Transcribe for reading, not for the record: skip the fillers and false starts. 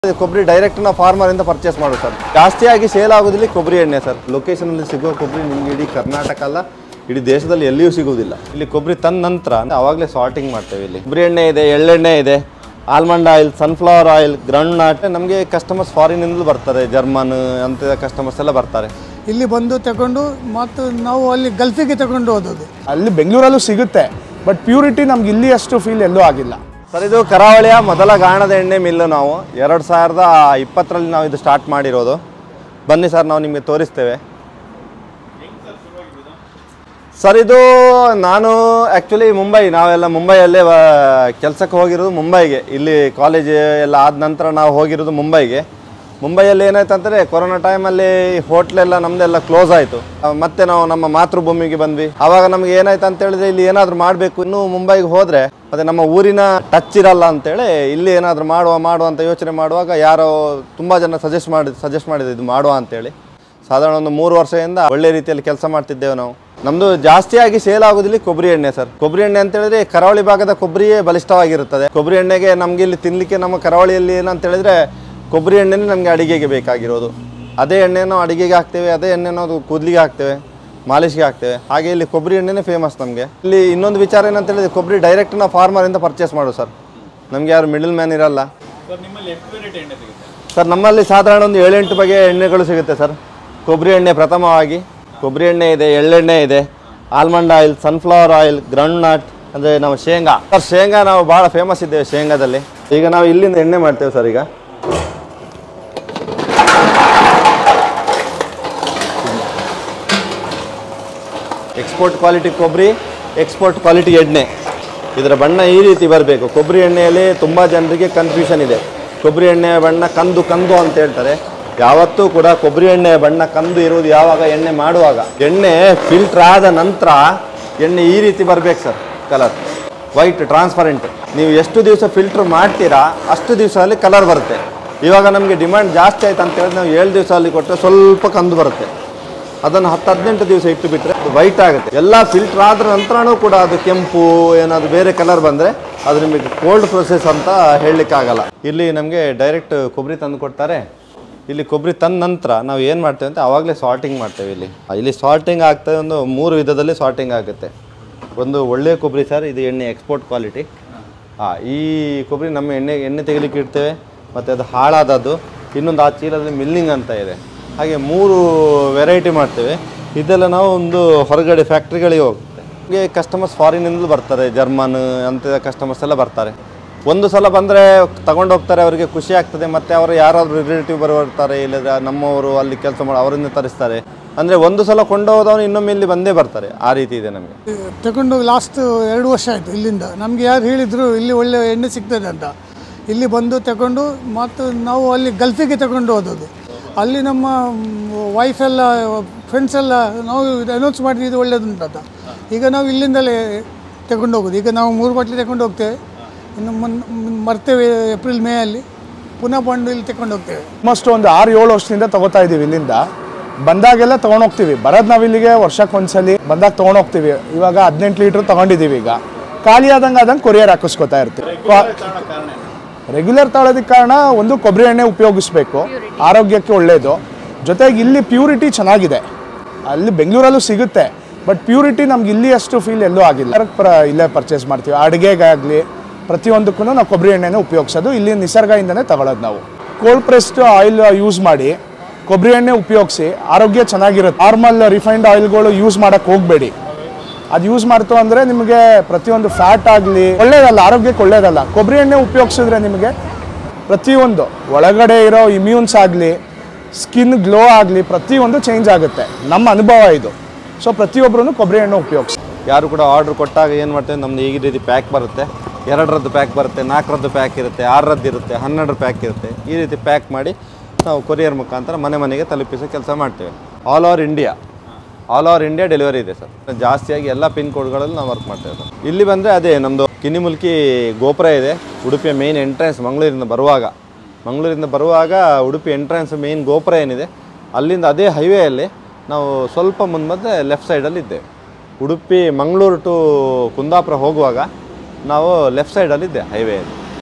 ಕೊಬ್ಬರಿ ಡೈರೆಕ್ಟ್ ನಾವು ಫಾರ್ಮರ್ ಇಂದ ಪರ್ಚೇಸ್ ಮಾಡೋದು ಸರ್. ಜಾಸ್ತಿಯಾಗಿ ಸೇಲ್ ಆಗೋದಿಲ್ಲ ಕೊಬ್ಬರಿ ಎಣ್ಣೆ ಸರ್. ಲೊಕೇಶನ್ ಅಲ್ಲಿ ಸಿಗೋ ಕೊಬ್ಬರಿ ನಿಮ್ಗೆ ಇಡೀ ಕರ್ನಾಟಕ ಅಲ್ಲ, ಇಡೀ ದೇಶದಲ್ಲಿ ಎಲ್ಲಿಯೂ ಸಿಗುವುದಿಲ್ಲ. ಇಲ್ಲಿ ಕೊಬ್ಬರಿ ತಂದ ನಂತರ ಅವಾಗಲೇ ಸಾರ್ಟಿಂಗ್ ಮಾಡ್ತೇವೆ. ಇಲ್ಲಿ ಕೊಬ್ಬರಿ ಎಣ್ಣೆ ಇದೆ, ಎಳ್ಳೆಣ್ಣೆ ಇದೆ, almond oil, sunflower oil, groundnut. ನಮಗೆ ಕಸ್ಟಮರ್ಸ್ ಫಾರಿನಿಂದ ಬರ್ತಾರೆ, ಜರ್ಮನ್ ಅಂತ ಕಸ್ಟಮರ್ಸ್ ಎಲ್ಲ ಬರ್ತಾರೆ. ಇಲ್ಲಿ ಬಂದು ತಗೊಂಡು ಮತ್ತು ನಾವು ಅಲ್ಲಿ ಗಲ್ಫಿಗೆ ತಗೊಂಡು ಹೋದದ್ದು. ಅಲ್ಲಿ ಬೆಂಗಳೂರಲ್ಲೂ ಸಿಗುತ್ತೆ, ಬಟ್ ಪ್ಯೂರಿಟಿ ನಮ್ಗೆ ಇಲ್ಲಿ ಅಷ್ಟು ಫೀಲ್ ಎಲ್ಲೂ ಆಗಿಲ್ಲ ಸರ್. ಇದು ಕರಾವಳಿಯ ಮೊದಲ ಗಾಣದ ಎಣ್ಣೆ ಮಿಲ್ಲು. ನಾವು 2020ರಲ್ಲಿ ನಾವು ಇದು ಸ್ಟಾರ್ಟ್ ಮಾಡಿರೋದು. ಬನ್ನಿ ಸರ್, ನಾವು ನಿಮಗೆ ತೋರಿಸ್ತೇವೆ ಸರ್. ಇದು ನಾನು ಆ್ಯಕ್ಚುಲಿ ನಾವೆಲ್ಲ ಮುಂಬೈಯಲ್ಲೇ ಕೆಲಸಕ್ಕೆ ಹೋಗಿರೋದು ಮುಂಬೈಗೆ. ಇಲ್ಲಿ ಕಾಲೇಜ್ ಎಲ್ಲ ಆದ ನಂತರ ನಾವು ಹೋಗಿರೋದು ಮುಂಬೈಗೆ. ಮುಂಬೈಯಲ್ಲಿ ಏನಾಯ್ತು ಅಂದರೆ ಕೊರೋನಾ ಟೈಮಲ್ಲಿ ಹೋಟ್ಲೆಲ್ಲ ನಮ್ಮದೆಲ್ಲ ಕ್ಲೋಸ್ ಆಯಿತು. ಮತ್ತೆ ನಾವು ನಮ್ಮ ಮಾತೃಭೂಮಿಗೆ ಬಂದ್ವಿ. ಆವಾಗ ನಮಗೆ ಏನಾಯ್ತು ಅಂತೇಳಿದ್ರೆ ಇಲ್ಲಿ ಏನಾದರೂ ಮಾಡಬೇಕು. ಇನ್ನೂ ಮುಂಬೈಗೆ ಹೋದರೆ ಮತ್ತು ನಮ್ಮ ಊರಿನ ಟಚ್ ಇರಲ್ಲ ಅಂತೇಳಿ ಇಲ್ಲಿ ಏನಾದರೂ ಮಾಡುವ ಅಂತ ಯೋಚನೆ ಮಾಡುವಾಗ ಯಾರೋ ತುಂಬ ಜನ ಸಜೆಸ್ಟ್ ಮಾಡಿದ್ರು ಇದು ಮಾಡುವ ಅಂತೇಳಿ. ಸಾಧಾರಣ ಒಂದು 3 ವರ್ಷದಿಂದ ಒಳ್ಳೆ ರೀತಿಯಲ್ಲಿ ಕೆಲಸ ಮಾಡ್ತಿದ್ದೇವೆ ನಾವು. ನಮ್ಮದು ಜಾಸ್ತಿಯಾಗಿ ಸೇಲ್ ಆಗೋದಿಲ್ಲ ಕೊಬ್ಬರಿ ಎಣ್ಣೆ ಸರ್. ಕೊಬ್ಬರಿ ಎಣ್ಣೆ ಅಂತೇಳಿದ್ರೆ ಕರಾವಳಿ ಭಾಗದ ಕೊಬ್ಬರಿಯೇ ಬಲಿಷ್ಠವಾಗಿರುತ್ತದೆ. ಕೊಬ್ಬರಿ ಎಣ್ಣೆಗೆ ನಮಗೆ ಇಲ್ಲಿ ತಿನ್ನಲಿಕ್ಕೆ ನಮ್ಮ ಕರಾವಳಿಯಲ್ಲಿ ಏನಂತೇಳಿದರೆ ಕೊಬ್ಬರಿ ಎಣ್ಣೆನೇ ನಮಗೆ ಅಡಿಗೆಗೆ ಬೇಕಾಗಿರೋದು. ಅದೇ ಎಣ್ಣೆ ನಾವು ಅಡಿಗೆಗೆ ಹಾಕ್ತೇವೆ, ಅದೇ ಎಣ್ಣೆ ನಾವು ಕೂದಲಿಗೆ ಹಾಕ್ತೇವೆ, ಮಾಲಿಷ್ಗೆ ಹಾಕ್ತೇವೆ. ಹಾಗೆ ಇಲ್ಲಿ ಕೊಬ್ಬರಿ ಎಣ್ಣೆನೇ ಫೇಮಸ್ ನಮಗೆ. ಇಲ್ಲಿ ಇನ್ನೊಂದು ವಿಚಾರ ಏನಂತೇಳಿದ್ರೆ ಕೊಬ್ಬರಿ ಡೈರೆಕ್ಟ್ ನಾವು ಫಾರ್ಮರಿಂದ ಪರ್ಚೇಸ್ ಮಾಡೋದು ಸರ್. ನಮಗೆ ಯಾರು ಮಿಡಲ್ ಮ್ಯಾನ್ ಇರಲ್ಲ ಸರ್. ನಮ್ಮಲ್ಲಿ ಸಾಧಾರಣ ಒಂದು 7-8 ಬಗೆಯ ಎಣ್ಣೆಗಳು ಸಿಗುತ್ತೆ ಸರ್. ಕೊಬ್ಬರಿ ಎಣ್ಣೆ ಪ್ರಥಮವಾಗಿ ಕೊಬ್ಬರಿ ಎಣ್ಣೆ ಇದೆ, ಎಳ್ಳೆಣ್ಣೆ ಇದೆ, almond oil, sunflower oil, groundnut ಅಂದರೆ ನಾವು ಶೇಂಗಾ ಸರ್. ಶೇಂಗಾ ನಾವು ಭಾಳ ಫೇಮಸ್ ಇದ್ದೇವೆ ಶೇಂಗಾದಲ್ಲಿ. ಈಗ ನಾವು ಇಲ್ಲಿಂದ ಎಣ್ಣೆ ಮಾಡ್ತೇವೆ ಸರ್. ಈಗ ಎಕ್ಸ್ಪೋರ್ಟ್ ಕ್ವಾಲಿಟಿ ಕೊಬ್ಬರಿ, ಎಕ್ಸ್ಪೋರ್ಟ್ ಕ್ವಾಲಿಟಿ ಎಣ್ಣೆ. ಇದರ ಬಣ್ಣ ಈ ರೀತಿ ಬರಬೇಕು. ಕೊಬ್ಬರಿ ಎಣ್ಣೆಯಲ್ಲಿ ತುಂಬ ಜನರಿಗೆ ಕನ್ಫ್ಯೂಷನ್ ಇದೆ. ಕೊಬ್ಬರಿ ಎಣ್ಣೆಯ ಬಣ್ಣ ಕಂದು ಅಂತ ಹೇಳ್ತಾರೆ. ಯಾವತ್ತೂ ಕೂಡ ಕೊಬ್ಬರಿ ಎಣ್ಣೆಯ ಬಣ್ಣ ಕಂದು ಇರುವುದು ಯಾವಾಗ ಎಣ್ಣೆ ಮಾಡುವಾಗ. ಎಣ್ಣೆ ಫಿಲ್ಟರ್ ಆದ ನಂತರ ಎಣ್ಣೆ ಈ ರೀತಿ ಬರಬೇಕು ಸರ್. Colour white transparent. ನೀವು ಎಷ್ಟು ದಿವಸ ಫಿಲ್ಟರ್ ಮಾಡ್ತೀರಾ ಅಷ್ಟು ದಿವಸ ಅಲ್ಲಿ ಕಲರ್ ಬರುತ್ತೆ. ಇವಾಗ ನಮಗೆ ಡಿಮ್ಯಾಂಡ್ ಜಾಸ್ತಿ ಆಯ್ತು ಅಂತ ಹೇಳಿದ್ರೆ ನಾವು 7 ದಿವಸ ಅಲ್ಲಿ ಕೊಟ್ಟರೆ ಸ್ವಲ್ಪ ಕಂದು ಬರುತ್ತೆ. ಅದನ್ನು 10-18 ದಿವಸ ಇಟ್ಟು ಬಿಟ್ಟರೆ ಅದು ವೈಟ್ ಆಗುತ್ತೆ. ಎಲ್ಲ ಫಿಲ್ಟರ್ ಆದ ನಂತರನೂ ಕೂಡ ಅದು ಕೆಂಪು ಏನಾದರೂ ಬೇರೆ ಕಲರ್ ಬಂದರೆ ಅದು ನಿಮಗೆ ಕೋಲ್ಡ್ ಪ್ರೊಸೆಸ್ ಅಂತ ಹೇಳಲಿಕ್ಕಾಗಲ್ಲ. ಇಲ್ಲಿ ನಮಗೆ ಡೈರೆಕ್ಟ್ ಕೊಬ್ಬರಿ ತಂದು ಕೊಡ್ತಾರೆ. ಇಲ್ಲಿ ಕೊಬ್ಬರಿ ತಂದ ನಂತರ ನಾವು ಏನು ಮಾಡ್ತೇವೆ ಅಂತ ಆವಾಗಲೇ ಸಾರ್ಟಿಂಗ್ ಮಾಡ್ತೇವೆ. ಇಲ್ಲಿ ಸಾರ್ಟಿಂಗ್ ಆಗ್ತದೆ. ಒಂದು 3 ವಿಧದಲ್ಲಿ ಸಾರ್ಟಿಂಗ್ ಆಗುತ್ತೆ. ಒಂದು ಒಳ್ಳೆಯ ಕೊಬ್ಬರಿ ಸರ್, ಇದು ಎಣ್ಣೆ ಎಕ್ಸ್ಪೋರ್ಟ್ ಕ್ವಾಲಿಟಿ. ಈ ಕೊಬ್ಬರಿ ನಮ್ಮ ಎಣ್ಣೆ ತೆಗಿಲಿಕ್ಕೆ ಇಡ್ತೇವೆ. ಮತ್ತು ಅದು ಹಾಳಾದದ್ದು. ಇನ್ನೊಂದು ಆ ಚೀಲದಲ್ಲಿ ಮಿಲ್ಲಿಂಗ್ ಅಂತ ಇದೆ. ಹಾಗೆ 3 ವೆರೈಟಿ ಮಾಡ್ತೇವೆ. ಇದೆಲ್ಲ ನಾವು ಒಂದು ಹೊರಗಡೆ ಫ್ಯಾಕ್ಟ್ರಿಗಳಿಗೆ ಹೋಗುತ್ತೆ. ಹಾಗೆ ಕಸ್ಟಮರ್ಸ್ ಫಾರಿನಿಂದಲೂ ಬರ್ತಾರೆ, ಜರ್ಮನ್ ಅಂತ ಕಸ್ಟಮರ್ಸ್ ಎಲ್ಲ ಬರ್ತಾರೆ. ಒಂದು ಸಲ ಬಂದರೆ ತಗೊಂಡು ಹೋಗ್ತಾರೆ, ಅವರಿಗೆ ಖುಷಿ ಆಗ್ತದೆ. ಮತ್ತು ಅವರು ಯಾರಾದರೂ ರಿಲೇಟಿವ್ ಬರ್ತಾರೆ, ಇಲ್ಲದ್ರೆ ನಮ್ಮವರು ಅಲ್ಲಿ ಕೆಲಸ ಮಾಡೋ ಅವರಿಂದ ತರಿಸ್ತಾರೆ. ಅಂದರೆ ಒಂದು ಸಲ ಕೊಂಡೋದವನು ಇನ್ನೊಮ್ಮೆ ಇಲ್ಲಿ ಬಂದೇ ಬರ್ತಾರೆ. ಆ ರೀತಿ ಇದೆ ನಮಗೆ. ತಗೊಂಡು ಲಾಸ್ಟ್ 2 ವರ್ಷ ಆಯಿತು. ಇಲ್ಲಿಂದ ನಮಗೆ ಯಾರು ಹೇಳಿದರು ಇಲ್ಲಿ ಒಳ್ಳೆ ಎಣ್ಣೆ ಸಿಗ್ತದೆ ಅಂತ. ಇಲ್ಲಿ ಬಂದು ತಗೊಂಡು ಮತ್ತು ನಾವು ಅಲ್ಲಿ ಗಲ್ಫಿಗೆ ತಗೊಂಡು ಹೋದದ್ದು. ಅಲ್ಲಿ ನಮ್ಮ ವೈಫ್ ಎಲ್ಲ ಫ್ರೆಂಡ್ಸ್ ಎಲ್ಲ ನಾವು ಅನೌನ್ಸ್ ಮಾಡಿದ್ವಿ ಇದು ಒಳ್ಳೆಯದುಂಟಂತ. ಈಗ ನಾವು ಇಲ್ಲಿಂದಲೇ ತಗೊಂಡು ಹೋಗೋದು. ಈಗ ನಾವು 3 ಬಾಟ್ಲಿ ತಗೊಂಡು ಹೋಗ್ತೇವೆ. ಇನ್ನು ಮರ್ತೇವೆ ಏಪ್ರಿಲ್ ಮೇ ಅಲ್ಲಿ ಪುನಃ ಬಂದು ಇಲ್ಲಿ ತಗೊಂಡು ಹೋಗ್ತೇವೆ. ಆಲ್ಮೋಸ್ಟ್ ಒಂದು 6-7 ವರ್ಷದಿಂದ ತಗೋತಾ ಇದ್ದೀವಿ. ಇಲ್ಲಿಂದ ಬಂದಾಗೆಲ್ಲ ತೊಗೊಂಡೋಗ್ತೀವಿ. ಬರೋದು ನಾವು ಇಲ್ಲಿಗೆ ವರ್ಷಕ್ಕೊಂದ್ಸಲಿ ಬಂದಾಗ ತೊಗೊಂಡೋಗ್ತೀವಿ. ಇವಾಗ 18 ಲೀಟ್ರ್ ತೊಗೊಂಡಿದ್ದೀವಿ. ಈಗ ಖಾಲಿ ಆದಂಗೆ ಕೊರಿಯರ್ ಹಾಕಿಸ್ಕೊತಾ ಇರ್ತೀವಿ. ರೆಗ್ಯುಲರ್ ತಗೊಳ್ಳೋದಕ್ಕೆ ಕಾರಣ ಒಂದು ಕೊಬ್ಬರಿ ಎಣ್ಣೆ ಉಪಯೋಗಿಸ್ಬೇಕು, ಆರೋಗ್ಯಕ್ಕೆ ಒಳ್ಳೆಯದು. ಜೊತೆಗೆ ಇಲ್ಲಿ ಪ್ಯೂರಿಟಿ ಚೆನ್ನಾಗಿದೆ. ಅಲ್ಲಿ ಬೆಂಗಳೂರಲ್ಲೂ ಸಿಗುತ್ತೆ, ಬಟ್ ಪ್ಯೂರಿಟಿ ನಮ್ಗೆ ಇಲ್ಲಿ ಅಷ್ಟು ಫೀಲ್ ಎಲ್ಲೂ ಆಗಿಲ್ಲ. ಇಲ್ಲೇ ಪರ್ಚೇಸ್ ಮಾಡ್ತೀವಿ. ಅಡುಗೆಗಾಗಲಿ ಪ್ರತಿಯೊಂದಕ್ಕೂ ನಾವು ಕೊಬ್ಬರಿ ಎಣ್ಣೆನೇ ಉಪಯೋಗಿಸೋದು. ಇಲ್ಲಿ ನಿಸರ್ಗದಿಂದನೇ ತಗೊಳ್ಳೋದು ನಾವು. ಕೋಲ್ಡ್ ಪ್ರೆಸ್ಡ್ ಆಯಿಲ್ ಯೂಸ್ ಮಾಡಿ ಕೊಬ್ಬರಿ ಎಣ್ಣೆ ಉಪಯೋಗಿಸಿ ಆರೋಗ್ಯ ಚೆನ್ನಾಗಿರುತ್ತೆ. ನಾರ್ಮಲ್ ರಿಫೈನ್ಡ್ ಆಯಿಲ್ಗಳು ಯೂಸ್ ಮಾಡೋಕ್ಕೆ ಹೋಗಬೇಡಿ. ಅದು ಯೂಸ್ ಮಾಡ್ತು ಅಂದರೆ ನಿಮಗೆ ಪ್ರತಿಯೊಂದು ಫ್ಯಾಟ್ ಆಗಲಿ ಒಳ್ಳೆಯದಲ್ಲ, ಆರೋಗ್ಯಕ್ಕೆ ಒಳ್ಳೆಯದಲ್ಲ. ಕೊಬ್ಬರಿ ಎಣ್ಣೆ ಉಪಯೋಗಿಸಿದ್ರೆ ನಿಮಗೆ ಪ್ರತಿಯೊಂದು ಒಳಗಡೆ ಇರೋ ಇಮ್ಯೂನ್ಸ್ ಆಗಲಿ, ಸ್ಕಿನ್ ಗ್ಲೋ ಆಗಲಿ ಪ್ರತಿಯೊಂದು ಚೇಂಜ್ ಆಗುತ್ತೆ. ನಮ್ಮ ಅನುಭವ ಇದು. ಸೊ ಪ್ರತಿಯೊಬ್ಬರೂ ಕೊಬ್ಬರಿ ಎಣ್ಣೆ ಉಪಯೋಗಿಸಿ. ಯಾರು ಕೂಡ ಆರ್ಡ್ರ್ ಕೊಟ್ಟಾಗ ಏನು ಮಾಡ್ತೇವೆ, ನಮ್ಮದು ಈ ರೀತಿ ಪ್ಯಾಕ್ ಬರುತ್ತೆ. 2ರದ್ದು ಪ್ಯಾಕ್ ಬರುತ್ತೆ, 4ರದ್ದು ಪ್ಯಾಕ್ ಇರುತ್ತೆ, 6ರದ್ದು ಇರುತ್ತೆ, 12 ಪ್ಯಾಕ್ ಇರುತ್ತೆ. ಈ ರೀತಿ ಪ್ಯಾಕ್ ಮಾಡಿ ನಾವು ಕೊರಿಯರ್ ಮುಖಾಂತರ ಮನೆಗೆ ತಲುಪಿಸೋ ಕೆಲಸ ಮಾಡ್ತೇವೆ. ಆಲ್ ಓವರ್ ಇಂಡಿಯಾ ಡೆಲಿವರಿ ಇದೆ ಸರ್. ಜಾಸ್ತಿಯಾಗಿ ಎಲ್ಲ ಪಿನ್ ಕೋಡ್ಗಳಲ್ಲಿ ನಾವು ವರ್ಕ್ ಮಾಡ್ತೇವೆ ಸರ್. ಇಲ್ಲಿ ಬಂದರೆ ಅದೇ ನಮ್ಮದು ಕಿನ್ನಿಮುಲ್ಕಿ ಗೋಪುರ ಇದೆ. ಉಡುಪಿಯ ಮೇನ್ ಎಂಟ್ರೆನ್ಸ್ ಮಂಗಳೂರಿಂದ ಬರುವಾಗ ಉಡುಪಿ ಎಂಟ್ರೆನ್ಸ್ ಮೇನ್ ಗೋಪುರ ಏನಿದೆ ಅಲ್ಲಿಂದ ಅದೇ ಹೈವೇಯಲ್ಲಿ ನಾವು ಸ್ವಲ್ಪ ಮುಂದೆ ಲೆಫ್ಟ್ ಸೈಡಲ್ಲಿ ಇದ್ದೇವೆ. ಉಡುಪಿ ಮಂಗಳೂರು ಟು ಕುಂದಾಪುರ ಹೋಗುವಾಗ ನಾವು ಲೆಫ್ಟ್ ಸೈಡಲ್ಲಿದ್ದೆ ಹೈವೇಯಲ್ಲಿ.